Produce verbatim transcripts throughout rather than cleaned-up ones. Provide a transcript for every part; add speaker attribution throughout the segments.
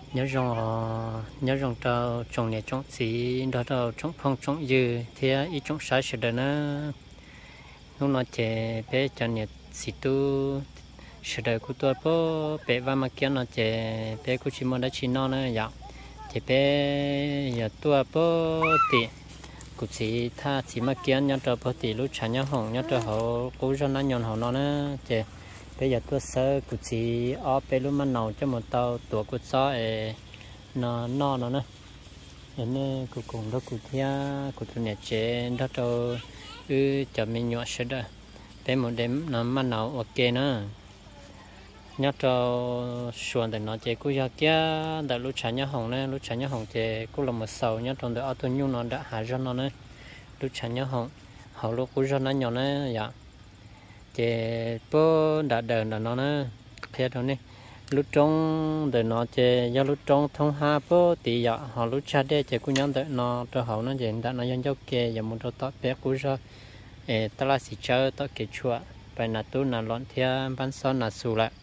Speaker 1: nhớ rằng nhớ rằng trâu trồng nhà trồng gì đó trâu trồng phong trồng dừa thì ít trồng sai sẽ được nữa lúc nó trẻ bé cho nhà xịt tu sẽ được của tôi bố bé và mà kia nó trẻ bé của chị muốn đã chỉ nó nữa dạ trẻ bé giờ tôi bố thì cũng chỉ tha chỉ mà kia nhớ trâu bố thì lúc sáng nhớ hồng nhớ trâu họ cố cho nó nhon họ nó nữa trẻ bây giờ tôi sợ cũng chỉ ở bên lúc mà nấu cho một tàu tuổi của gió nó no nó nữa nên cũng cũng đó cũng thia cũng tụi nhà trẻ đó cho cứ cho mình nhọ sẽ đó bên một đêm nó mà nấu ok nữa nhớ cho xuân thì nó chơi cũng giờ kia đã lúc sáng nhớ hồng này lúc sáng nhớ hồng chơi cũng là một sầu nhớ trong đó ở tôi nhung nó đã hạ ra nó nữa lúc sáng nhớ hồng hậu lúc cũng ra nó nhỏ nữa dạ chế bố đã đợi là nó nó kia thôi nè lúc trong để nó chế do lúc trong thông ha bố thì giờ họ lúc cha đẻ chế cũng nhắm đợi nó cho họ nó chế đã nó dân dấu kê giờ muốn cho tóc bé cũng ra ê ta là xí chơi tóc kê chua bài nà tu nà lọn thia ban son nà sù lại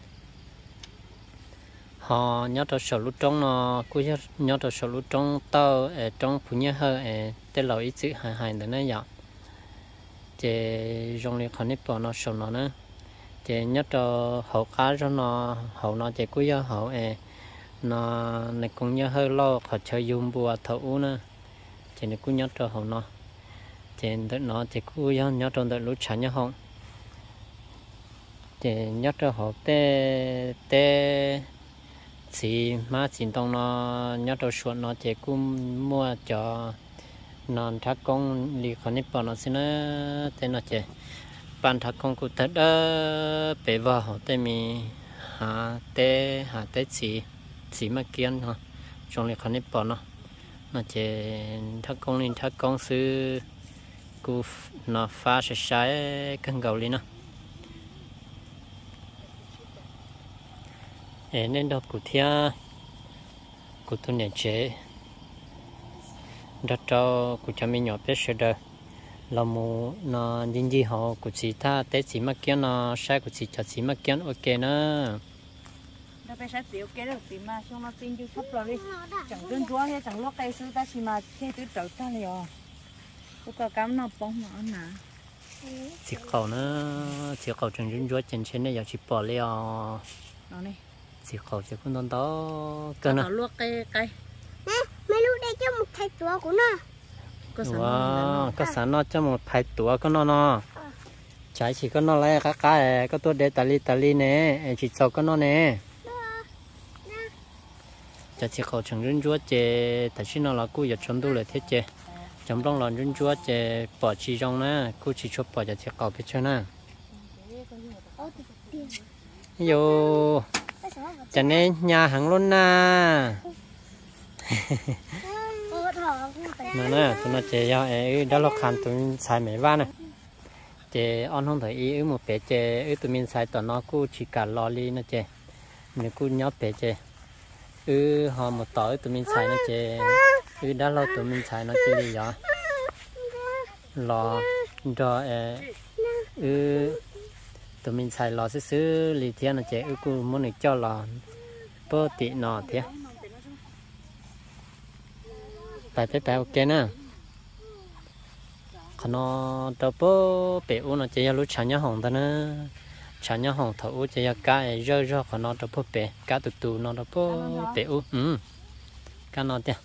Speaker 1: họ nhớ cho sầu lúc trong nó cũng nhớ cho sầu lúc trong tao ở trong phụ nhớ hơn ê tên lỗi ít chữ hài hài để nó giờ chế trong này còn ít bỏ nó sầu nó nữa chế nhất cho hậu cá cho nó hậu nó chế cuối giờ hậu ê nó này cũng nhớ hơi lo khỏi chơi dùng bùa thấu nữa chế này cũng nhất cho hậu nó chế đợi nó chế cuối giờ nhớ trong đợi lúc sáng nhớ hậu chế nhất cho hậu tê tê chỉ má chỉ tông nó nhất cho suốt nó chế cũng mua cho non thác công li còn ít bỏ nó xin nó tên nó chế ban thác công cụ thật đó bé vào họ tên mi hà tê hà tê chỉ chỉ mà kiên ha trong li còn ít bỏ nó nó chế thác công li thác công sư cụ nó pha sẽ sai cân gạo li nó nên đó cụ thia cụ tu nhà chế đất cho cụ cha mình nhỏ bé sẽ được là một nó những gì họ cụ chỉ ta tế chỉ mà kia nó sai cụ chỉ cho chỉ mà kia ok nữa
Speaker 2: đó bé sai chỉ ok được chỉ mà xong nó tin YouTube rồi đi chẳng đơn chúa hay chẳng lót cây sư ta chỉ mà chơi tứ trở ta liền có cả cám nó bông mà nè
Speaker 1: chỉ cầu nó chỉ cầu chẳng đơn chúa trên trên này giờ chỉ bỏ liền
Speaker 2: nó này
Speaker 1: chỉ cầu chỉ con đón đó cơ
Speaker 2: nó lót cây cây
Speaker 3: mấy lúc đây cho một thầy tua của nó
Speaker 2: có sản
Speaker 1: wow, có sản nó cho một thầy tua có nó nó trái chỉ có nó lấy các cái có tôi để tali tali nè chỉ sau có nó nè trái chỉ cầu chẳng run chúa chè tại sao nó là cô giờ chấm đu lại thế chè chấm trong lon run chúa chè bỏ chi trong nè cô chỉ cho bỏ chỉ cầu biết chưa nè yo cho nên nhà hàng luôn nè nè nè tụi nó chơi nhau ấy đó là khăn tụi xài mấy van này chơi on không thấy ý một bé chơi tụi mình xài tụi nó cũng chỉ cả lò li nó chơi mình cũng nhớ bé chơi ừ họ một tối tụi mình xài nó chơi ừ đó là tụi mình xài nó chơi gì vậy lò rồi ừ tụi mình xài lò xứ xứ li thiên nó chơi ừ cũng muốn được cho lò bơ tị nọ thế tại tới tại ok nè còn nó đâu bố bé u nó chỉ lúc sáng nhớ hồng ta nữa sáng nhớ hồng thấu chỉ cá rơi rơi còn nó đâu bố bé cá tụt tụt nó đâu bố bé u ừ cá nó thế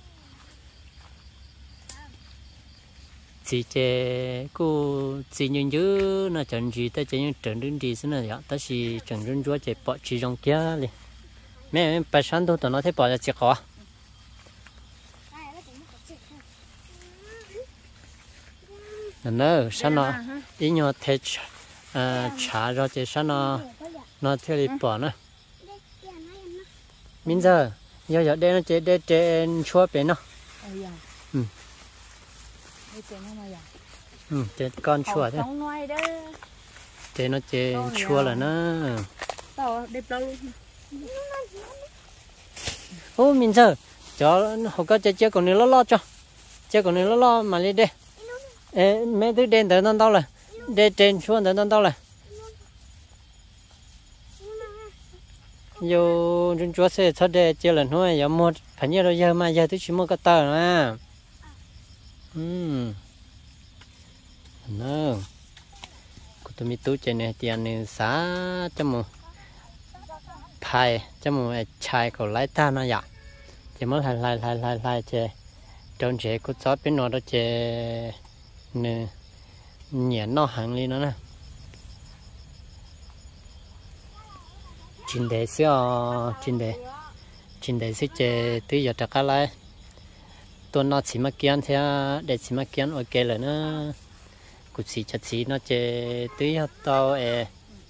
Speaker 1: chỉ chế cô chỉ những thứ nó chẳng gì ta chỉ những trận đứng đi xí này vậy ta chỉ trận đứng chúa chỉ bỏ chỉ trong kia đi mẹ bài sáng thôi tụi nó thấy bỏ ra chỉ có nó sao nó ý nhau thế trả rồi thì sao nó nó theo đi bỏ nữa mình giờ giờ giờ đây nó chế đây trên chua bé nó ừ ừ chế con chua thế chế nó chế chua là nó ô mình giờ cho họ có chế chế còn nữa lo lo cho chế còn nữa lo lo mà đi đây ê mấy thứ đen tới nó đâu rồi đen trên xuống tới nó đâu rồi vô chúng chúa sẽ cho để chơi lần nữa giờ mua phải như rồi giờ mà giờ tôi chỉ mua cái tờ nữa ừm nó của tôi mi tú chơi này thì anh nên xá cho mua phai cho mua chai còn lấy ta nó dạ chỉ mới lại lại lại lại lại chơi trong chơi của chó bên nó đó chơi nè nhẹ nó hàng đi nó nè chính đề xíu chính đề chính đề xí chơi từ giờ tất cả lại tôi nó chỉ mà kiên thế để chỉ mà kiên ok rồi nó cũng chỉ cho chỉ nó chơi từ giờ tao ê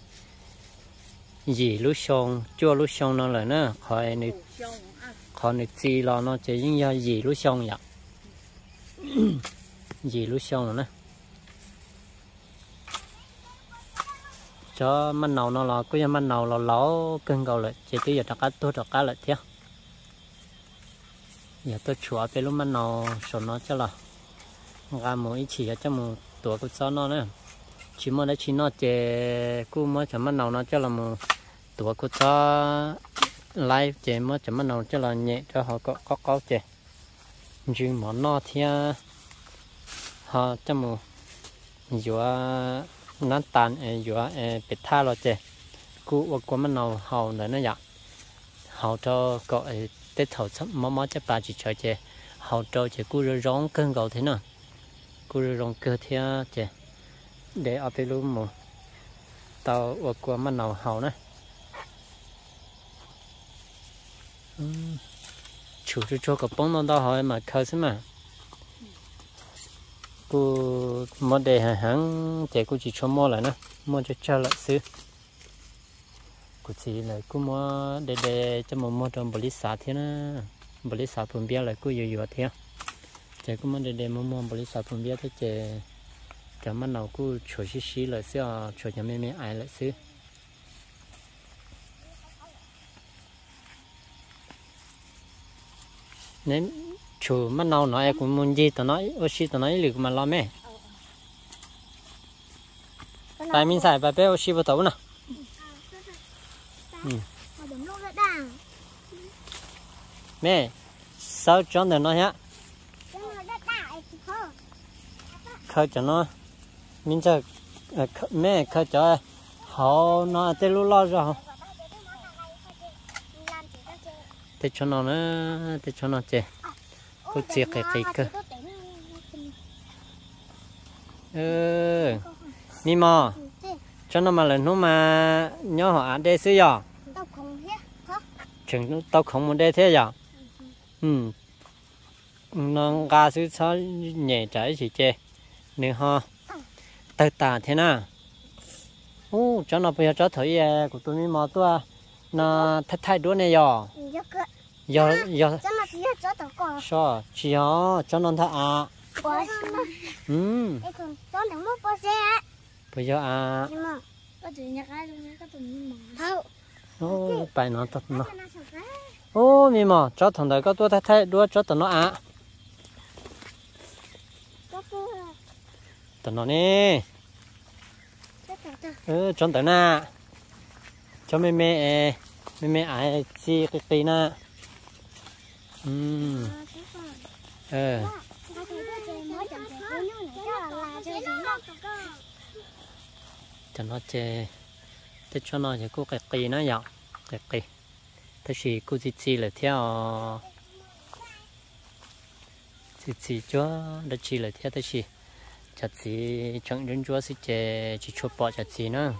Speaker 1: gì lúc xong chua lúc xong nó là nó khỏi được khỏi được gì lo nó chơi những giờ gì lúc xong vậy gì lúc xong rồi nè cho măng nầu nó là cái măng nầu là lỗ cân cầu lại chỉ tới giờ tất cả tôi tất cả lại thế giờ tôi chua về lúc măng nầu số nó cho là gà mỗi chỉ cho một tuổi của sao nó nữa chỉ mới đấy chỉ nó chơi cú mới chấm măng nầu nó cho là một tuổi của sao live chơi mới chấm măng nầu cho là nhẹ cho họ có có có chơi nhưng mà nó thì họ cho một vừa nát tan vừa bị tha rồi chơi cú của mình nào hậu nữa nó vậy hậu cho có tết thầu sắp mó mó cho bà chỉ chơi chơi hậu cho chơi cú rong cơn cầu thế nào cú rong cơ thế chơi để ở bên luôn một tàu của mình nào hậu nữa chủ cho cho cái bông nó đau hỏi mà khơi xem mà cô mua để hàng để cô chỉ cho mua lại nữa mua cho cho lại xứ cô chỉ là cô mua để để cho mua mua trong bali xả thế nữa bali xả phun bia lại cô nhiều nhiều thế để cô mua để để mua mua bali xả phun bia thế để cho mà nào cô cho xí xí lại xứ cho nhà mẹ mẹ ai lại xứ nên chủ mà nào nói cũng muốn gì tao nói ô xí tao nói được mà lo mẹ bài mình xài bài bé ô xí vào tàu nè mẹ sao chọn được nó nhá khơi cho nó mình cho mẹ khơi cho họ nó tới lúc lo rồi để cho nó nữa để cho nó chơi cô chia cái cái cơ ừ mi mò cho nó mà lần nó mà nhớ họ ăn đây xíu giờ chừng tao không muốn đây thế giờ ừ nó gà xíu sao nhẹ trái chỉ chơi nữa ha tay tà thế nào ô cho nó bây giờ cho thử của tôi mi mò tôi nó thay thay đũa này giờ giờ giờ sao chỉ ho cho nó thà à ừ bây giờ à ô bài nó thật nó ô mi mò cho thằng đấy có tôi thay thay đũa cho tụi nó à tụi nó nè ừ cho tụi nó cho mẹ mẹ mẹ mẹ ai chi cái tí na ừm ờ cho nó chơi thế cho nó thì cô cái tí nó dạo cái tí thế thì cô chỉ chỉ là theo chỉ chỉ cho đã chỉ là theo thế thì chặt chỉ chẳng những chúa sẽ chơi chỉ chụp bỏ chặt chỉ nữa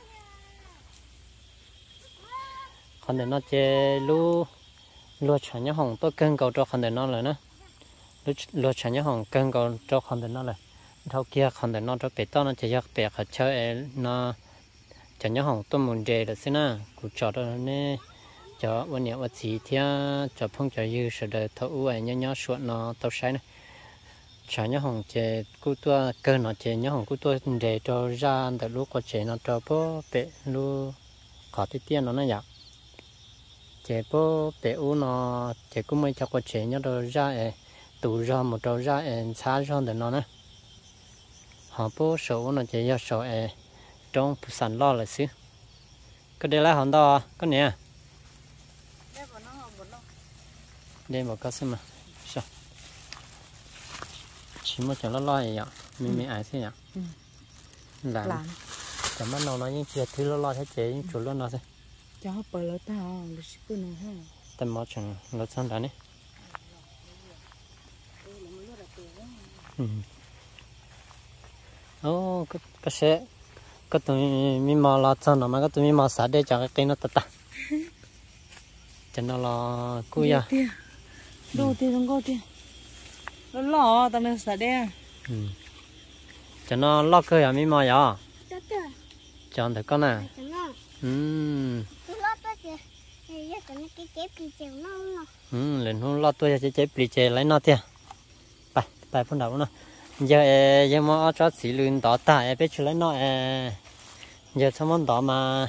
Speaker 1: còn để nó chơi lu lu chả nhớ hồng tôi cân cầu cho còn để nó là nữa lu lu chả nhớ hồng cân cầu cho còn để nó là thâu kia còn để nó cho bé to nó chỉ giặc bé khát chơi nó chả nhớ hồng tôi muốn chơi là xin à cụ cho đó nè choวันนี้ว่าสีเที่ยจะพุ่งจะยืดเสด็จเท่าอ้วนย่อๆส่วนnó tao sai này chả nhớ hồng chơi cú tua cơ nó chơi nhớ hồng cú tua để cho ra từ lúc có chơi nó cho bố bé lu có tí tiền nó nó nhặt chế bố bé u nó chế cũng mới cho có chế nhớ đồ ra 에 tủ ra một đồ ra 에 xa ra để nó nè họ bố số nó chế do số 에 trong sản lo là xứ cái đây là hòn đo cái nè đây một cái xem mà sao chỉ một chỗ lo lo vậy mình mình ai thế nhỉ làm chả mất nó nói những chuyện thứ lo lo thế chế những chỗ lo nó thế
Speaker 2: cho họ bơi lỡ tao được sức nó ha
Speaker 1: tầm một chẳng nó sang đó này ô cái cái xe cái tụi mình mà lo sang nó mà cái tụi mình mà xả để cho cái cây nó tạt cho nó lo cùi à
Speaker 2: đồ tiền không có tiền nó lỏ tao mình xả đe
Speaker 1: cho nó lo cơ à mình mà ya
Speaker 3: cho tôi
Speaker 1: cho nó con à
Speaker 3: cho nó
Speaker 1: ừm
Speaker 3: tôi lo tôi kìa thì giờ tụi nó cái chế bị chèo nó nó
Speaker 1: ừm lên hôm lo tôi sẽ chế bị chế lấy nó tiền bài bài phân đầu nó giờ giờ mà cho xí lươn đó ta em biết lấy nó giờ sao món đó mà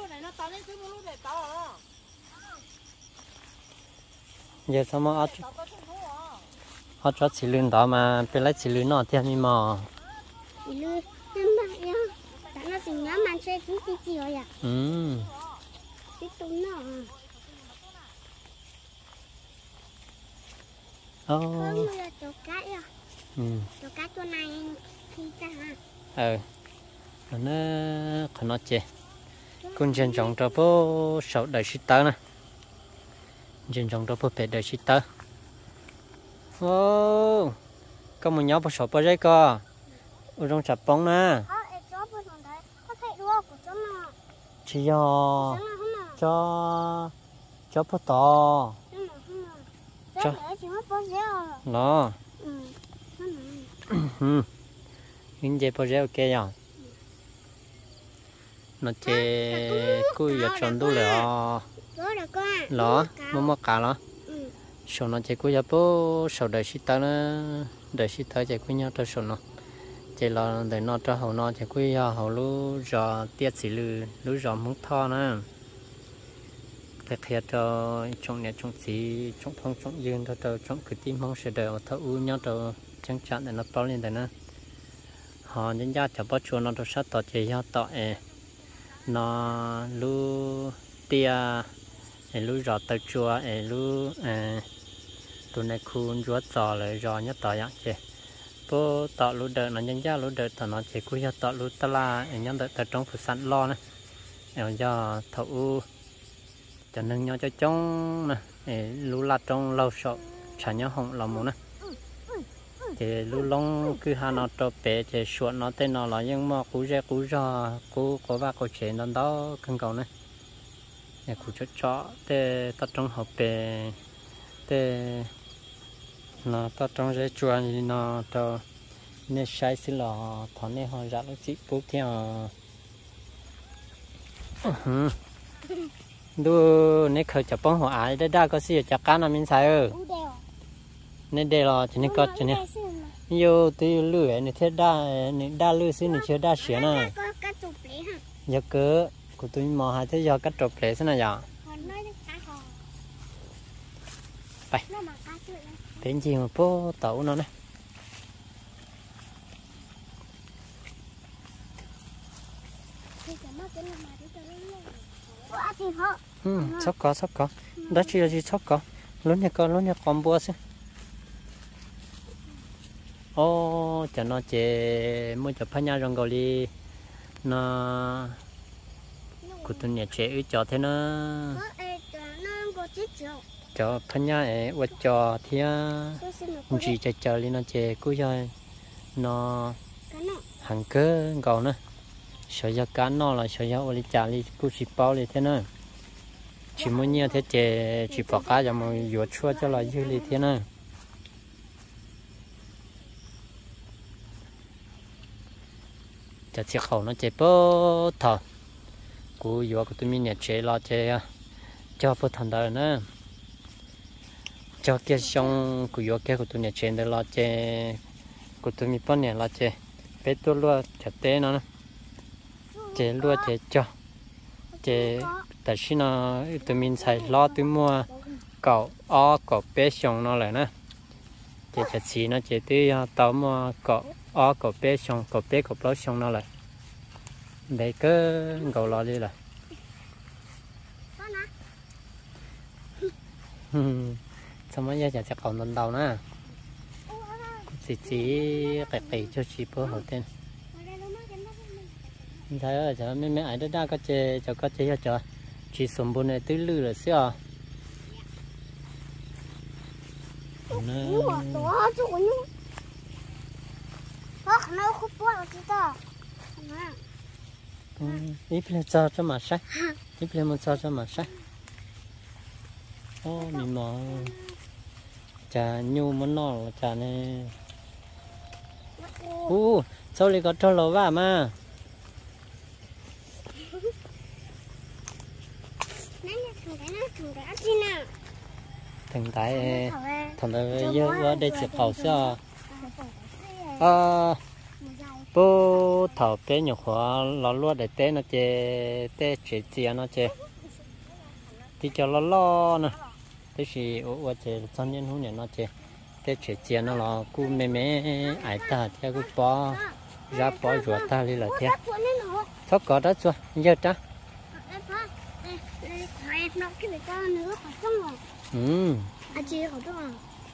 Speaker 1: giờ sao mà họ cho xí lươn đó mà biết lấy xí lươn nó tiền mi mà
Speaker 3: thì lươn nhưng mà nhá tại nó từng nhá mà chơi cũng chỉ chỉ rồi à
Speaker 1: ừm
Speaker 3: cái tụi nó
Speaker 1: ô
Speaker 3: không là chỗ cá à
Speaker 1: ừm
Speaker 3: chỗ cá chỗ này khi ta ha
Speaker 1: ờ nó khó nói chê con dân trồng cho bố sáu đời sĩ tớ nè dân trồng cho bố bảy đời sĩ tớ ô có một nhóm bố sáu bố rây co ở trong chặt bóng nè
Speaker 3: ờ em cho bữa hôm đấy có thấy đua của chỗ nào
Speaker 1: chỉ do
Speaker 3: chỗ nào không nào
Speaker 1: cho cho bố to
Speaker 3: chỗ nào không nào chỗ để chỉ mất bao nhiêu
Speaker 1: nó
Speaker 3: ừ chỗ nào
Speaker 1: ừ những gì bố rây ok nhở nó chê cùi giờ tròn đủ rồi
Speaker 3: có được con à
Speaker 1: lỏ mua mua cả lỏ
Speaker 3: ừ
Speaker 1: sổ nó chỉ cùi giờ bố sổ đời sĩ tớ nó đời sĩ tớ chỉ cùi nhau cho sổ nó chỉ là để nó cho hậu nó chỉ cùi hậu lú rò tiết xí lư lú rò múc thọ nữa thế khi cho trong nhà trong xí trong phong trong dương cho cho trong cái tim mong sẽ đợi thợ u nhau cho chẳng chắn để nó bao lên đấy nữa họ nhân gia cho bớt chuột nó cho sát tọt chỉ nhau tọt nó lu tia lu rọt tơ chua lu tụi này khuôn ruột giò lại rò nhất tỏi nhá chị bố tọt lu đợt nó nhân gia lu đợt tọt nó chỉ cúi ra tọt lu ta la nhân đợt tọt trong phủ sẵn lo nè em do thầu cho nên nhau cho trong nè lu la trong lâu sợ chả nhớ hồng lòng muốn nè thì lu long cứ hà nó cho bé thì suốt nó tên nó là nhưng mà cú ra cú ra cú có ba có chuyện nó đó cần cầu này nhà cú cho chó để ta trong học bé để nó ta trong cái chuột thì nó cho nên sai xí lò thằng này họ ra nó chỉ bút theo đu nên khởi chập bóng họ ai để đa có gì chặt cá nào mình xài ơ nên đây là chỉ nên có chỉ nên yêu từ lưỡi này thế đa này đa lưỡi xí này chưa đa xía nè giờ cứ của tôi mò hai thế giờ cắt trộn lệ thế này giờ phải đến gì mà phố tẩu nó này ừ sắp có sắp có đó chỉ là gì sắp có lớn nhà con lớn nhà con bua xí ô cho nó chế mua cho phá nhà rong gò li nó của tôi nhà chế ư cho thế nó cho phá nhà ấy vật cho thì chỉ cho cho li nó chế cứ cho nó hàng cơ gò nữa sợ cho cá nó là sợ cho oli chả li cứ chỉ bao li thế nữa chỉ muốn nhiều thế chế chỉ bỏ cá cho mà vừa chua cho là dư li thế nữa cho chiếc khẩu nó chế bớt thở cú vừa của tôi mình nhà chế lo chế cho bớt thằng đó nữa cho kia xong cú vừa kia của tôi nhà chế để lo chế của tôi mình bán nhà lo chế bé tôi luôn chặt té nó chế luôn chế cho chế tại khi nó tôi mình xài lo tôi mua cậu o cậu bé xong nó lại nữa chế chặt xí nó chế tôi tao mua cậu ó cậu bé xong cậu bé cậu bé xong nó lại để cứ cậu lo đi là xong rồi giờ sẽ còn lần đầu nè chỉ chỉ cái cái cho chị bố hậu tên thấy rồi giờ mấy mấy ai đó đã có chơi cho có chơi cho chỉ sum bún này tứ lư rồi xíu
Speaker 3: nhú đó chú nhú đó nó không bỏ được đó
Speaker 1: ít lên cho cho mà sát ít lên một cho cho mà sát ô mình mò chả nhu muốn nọ chả này u sau này có cho lẩu vào mà thằng tại thằng tại giờ ở đây chỉ khẩu sao à bố thầu bé nhỏ hóa lò lúa để té nó chè té chè chè nó chè thì cho nó lo nè thế thì ở chè trong nhân hú này nó chè té chè chè nó là cú mẹ mẹ ai ta theo cú bò ra bò ruột ta đi là theo sao có đó chưa giờ ta ừ
Speaker 3: à chị có đó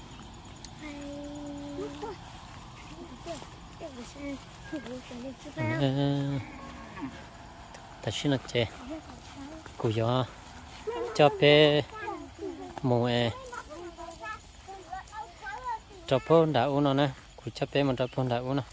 Speaker 1: ta xin nó chè cú gió cho bé mùa cho phun đã uống nó nè cú cho bé mà cho phun đã uống nó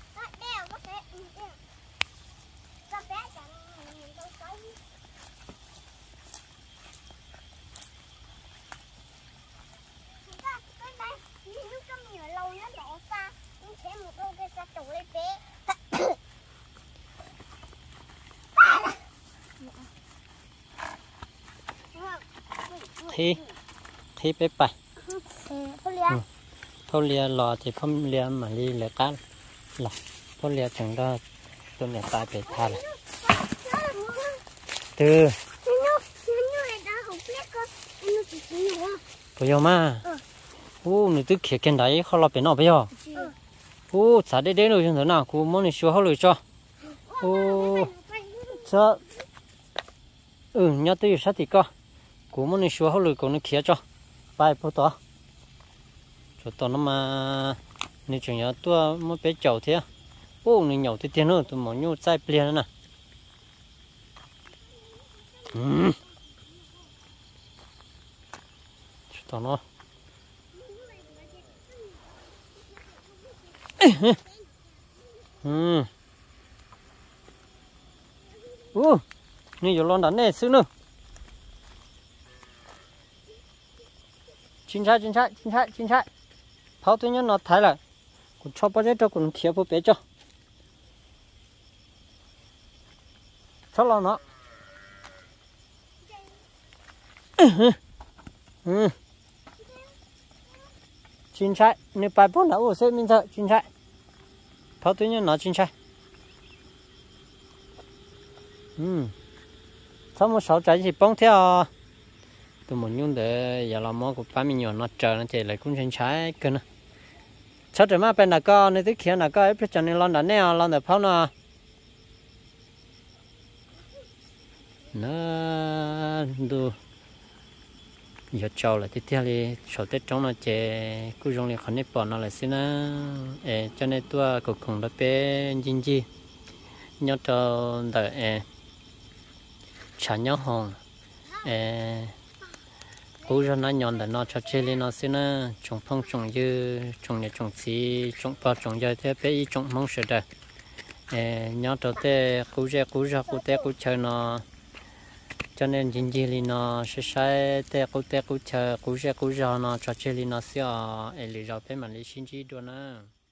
Speaker 1: thi thi bé bài thâu lia lò thì không lia mà lia lẻ cá là thâu lia chẳng đó tôi này tai bị tha là từ bây giờ mà u người tự kia cái đấy họ lo bị nó bây giờ u sao đây đây rồi chúng ta nào cô muốn đi xóa họ rồi cho u sao ừ nhớ tới sao thì có cô muốn đi xóa họ rồi cô nó kia cho bài bao to cho to nó mà nếu chẳng nhớ tôi muốn bé chậu thế ô nếu nhậu thì tiền nữa tôi muốn nhổ trái liền nè ừ to nó ừ ô nếu giờ lon đắn này xứ nữa chính xác chính xác chính xác chính xác pháo tôi nhớ nó thái lại cũng cho bao nhiêu cho cũng thiếu bao bé cho cho lo nó ừ chính xác nếu bài bốn đã ủa sẽ mình sợ chính xác pháo tôi nhớ nó chính xác ừ sau một sáu trái thì bông theo tôi muốn dùng để giờ làm món của ba mình nhỏ nó chờ nó chỉ lại cũng trên trái cơ nè sao trở mà bên là co nên tới kia là co ấy cho nên lon đã nè lon để pháo nè nó đồ giờ trâu là tiếp theo thì sau tết trong nó chỉ cứ dùng để khẩn nếp bỏ nó lại xin á cho nên tôi cũng cùng đã bé chính gì nhớ cho đợi chả nhớ hòn bố cho nó nhọn để nó cho chơi lên nó xin á trồng phong trồng dư trồng nhà trồng xí trồng bao trồng dư thế bé ý trồng mong sợ đời nhớ cho thế cú ra cú ra cú té cú chơi nó cho nên chính gì lên nó sẽ sai té cú té cú chơi cú ra cú ra nó cho chơi lên nó xí à để lì ra bé mà lấy xin chi đồ nữa